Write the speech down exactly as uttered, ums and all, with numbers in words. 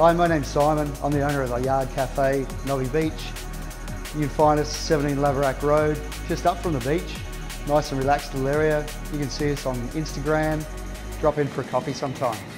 Hi, my name's Simon. I'm the owner of the Yard Cafe, Nobby Beach. You can find us seventeen Lavarack Road, just up from the beach. Nice and relaxed little area. You can see us on Instagram. Drop in for a coffee sometime.